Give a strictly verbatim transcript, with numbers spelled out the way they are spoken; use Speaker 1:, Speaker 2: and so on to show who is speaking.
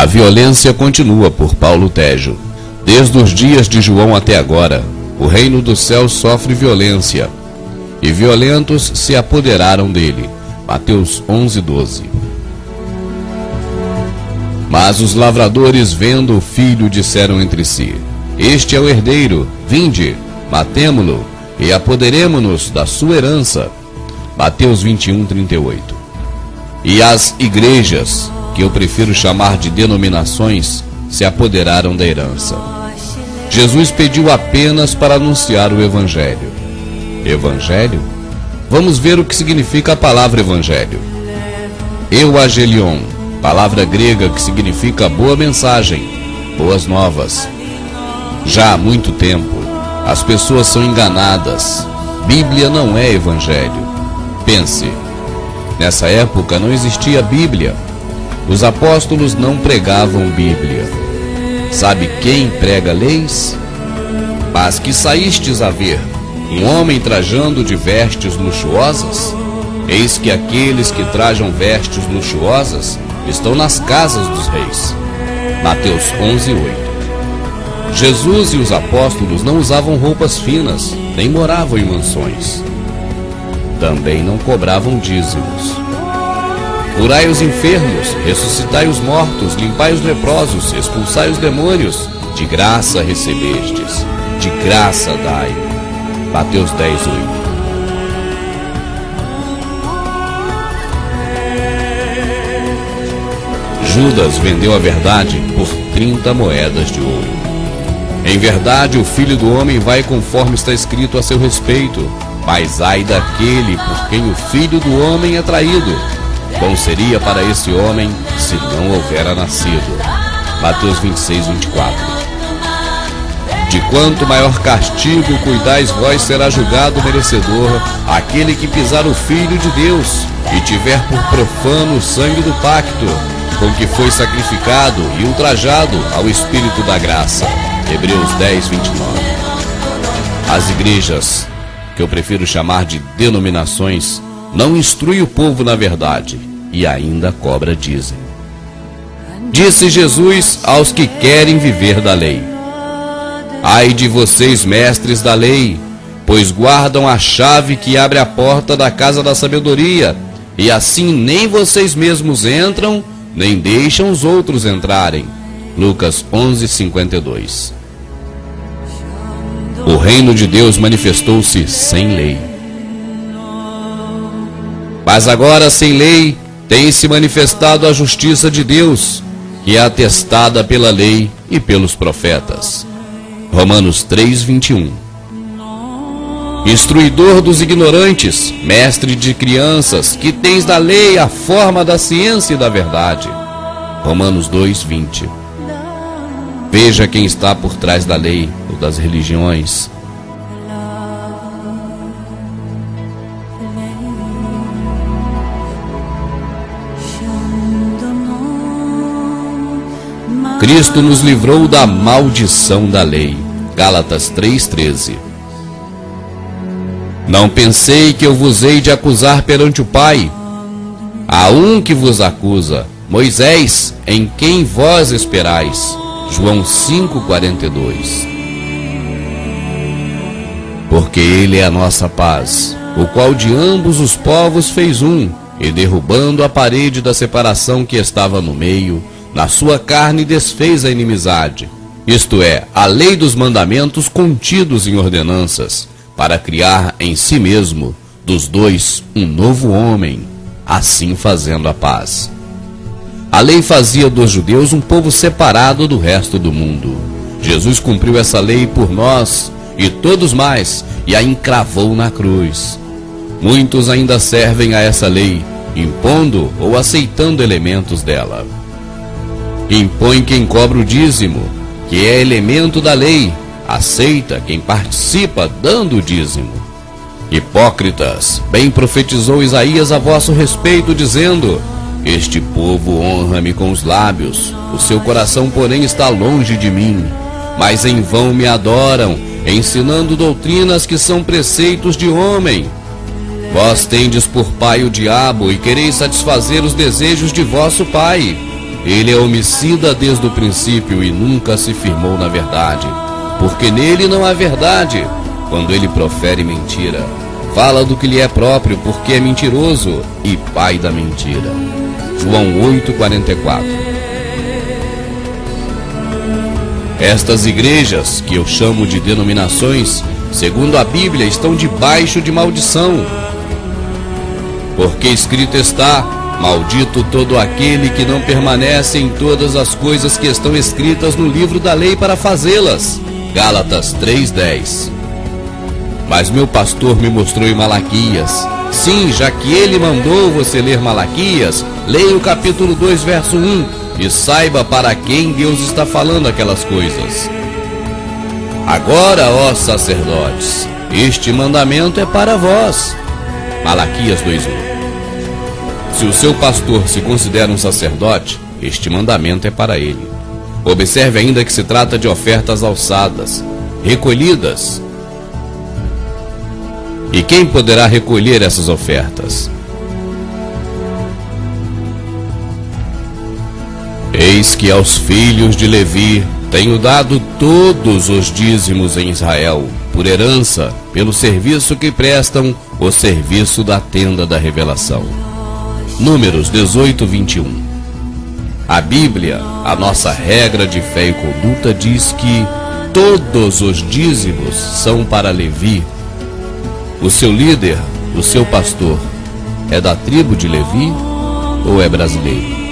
Speaker 1: A violência continua por Paulo Tejo. Desde os dias de João até agora, o reino dos céus sofre violência, e violentos se apoderaram dele. Mateus onze, doze. Mas os lavradores, vendo o filho, disseram entre si: Este é o herdeiro, vinde, matemo-lo, e apoderemo-nos da sua herança. Mateus vinte e um, trinta e oito. E as igrejas, que eu prefiro chamar de denominações, se apoderaram da herança. Jesus pediu apenas para anunciar o Evangelho. Evangelho? Vamos ver o que significa a palavra Evangelho. Euangelion, palavra grega que significa boa mensagem, boas novas. Já há muito tempo, as pessoas são enganadas. Bíblia não é Evangelho. Pense, nessa época não existia Bíblia. Os apóstolos não pregavam Bíblia. Sabe quem prega leis? Mas que saístes a ver? Um homem trajando de vestes luxuosas? Eis que aqueles que trajam vestes luxuosas estão nas casas dos reis. Mateus onze, oito. Jesus e os apóstolos não usavam roupas finas, nem moravam em mansões. Também não cobravam dízimos. Curai os enfermos, ressuscitai os mortos, limpai os leprosos, expulsai os demônios. De graça recebestes, de graça dai. Mateus dez, oito. Judas vendeu a verdade por trinta moedas de ouro. Em verdade, o Filho do Homem vai conforme está escrito a seu respeito. Mas ai daquele por quem o Filho do Homem é traído. Bom seria para esse homem se não houvera nascido. Mateus vinte e seis, vinte e quatro. De quanto maior castigo cuidais vós, será julgado merecedor aquele que pisar o Filho de Deus e tiver por profano o sangue do pacto, com que foi sacrificado e ultrajado ao Espírito da graça. Hebreus dez, vinte e nove. As igrejas, que eu prefiro chamar de denominações, não instrui o povo na verdade e ainda cobra dízimo. Disse Jesus aos que querem viver da lei: Ai de vocês, mestres da lei, pois guardam a chave que abre a porta da casa da sabedoria, e assim nem vocês mesmos entram, nem deixam os outros entrarem. Lucas onze, cinquenta e dois. O reino de Deus manifestou-se sem lei. Mas agora, sem lei, tem se manifestado a justiça de Deus, que é atestada pela lei e pelos profetas. Romanos três, vinte e um. Instruidor dos ignorantes, mestre de crianças, que tens da lei a forma da ciência e da verdade. Romanos dois, vinte. Veja quem está por trás da lei ou das religiões. Cristo nos livrou da maldição da lei. Gálatas três, treze. Não pensei que eu vos hei de acusar perante o Pai. Há um que vos acusa, Moisés, em quem vós esperais. João cinco, quarenta e dois. Porque ele é a nossa paz, o qual de ambos os povos fez um, e derrubando a parede da separação que estava no meio, na sua carne desfez a inimizade, isto é, a lei dos mandamentos contidos em ordenanças, para criar em si mesmo, dos dois, um novo homem, assim fazendo a paz. A lei fazia dos judeus um povo separado do resto do mundo. Jesus cumpriu essa lei por nós e todos mais, e a encravou na cruz. Muitos ainda servem a essa lei, impondo ou aceitando elementos dela. Impõe quem cobra o dízimo, que é elemento da lei, aceita quem participa dando o dízimo. Hipócritas, bem profetizou Isaías a vosso respeito, dizendo: Este povo honra-me com os lábios, o seu coração, porém, está longe de mim. Mas em vão me adoram, ensinando doutrinas que são preceitos de homem. Vós tendes por pai o diabo, e quereis satisfazer os desejos de vosso pai. Ele é homicida desde o princípio e nunca se firmou na verdade, porque nele não há verdade. Quando ele profere mentira, fala do que lhe é próprio, porque é mentiroso e pai da mentira. João oito, quarenta e quatro. Estas igrejas, que eu chamo de denominações, segundo a Bíblia, estão debaixo de maldição. Porque escrito está: maldito todo aquele que não permanece em todas as coisas que estão escritas no livro da lei para fazê-las. Gálatas três, dez. Mas meu pastor me mostrou em Malaquias. Sim, já que ele mandou você ler Malaquias, leia o capítulo dois, verso um, e saiba para quem Deus está falando aquelas coisas. Agora, ó sacerdotes, este mandamento é para vós. Malaquias dois, um. Se o seu pastor se considera um sacerdote, este mandamento é para ele. Observe ainda que se trata de ofertas alçadas, recolhidas. E quem poderá recolher essas ofertas? Eis que aos filhos de Levi tenho dado todos os dízimos em Israel, por herança, pelo serviço que prestam, o serviço da tenda da revelação. Números dezoito, vinte e um. A Bíblia, a nossa regra de fé e conduta, diz que todos os dízimos são para Levi. O seu líder, o seu pastor, é da tribo de Levi ou é brasileiro?